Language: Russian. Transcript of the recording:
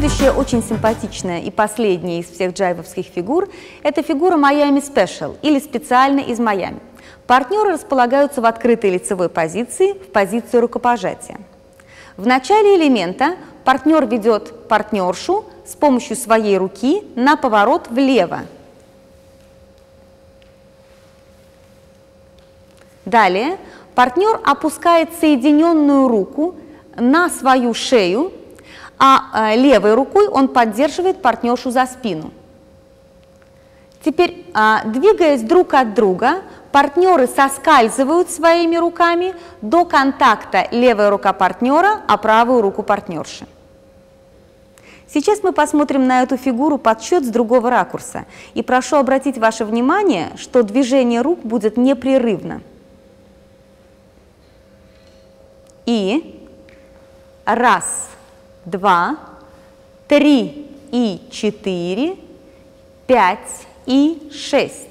Следующая очень симпатичная и последняя из всех джайвовских фигур – это фигура Miami Special или специально из Майами. Партнеры располагаются в открытой лицевой позиции, в позицию рукопожатия. В начале элемента партнер ведет партнершу с помощью своей руки на поворот влево. Далее партнер опускает соединенную руку на свою шею, а левой рукой он поддерживает партнершу за спину. Теперь, двигаясь друг от друга, партнеры соскальзывают своими руками до контакта левая рука партнера, а правую руку партнерши. Сейчас мы посмотрим на эту фигуру подсчет с другого ракурса. И прошу обратить ваше внимание, что движение рук будет непрерывно. И раз, два, три и четыре, 5 и 6.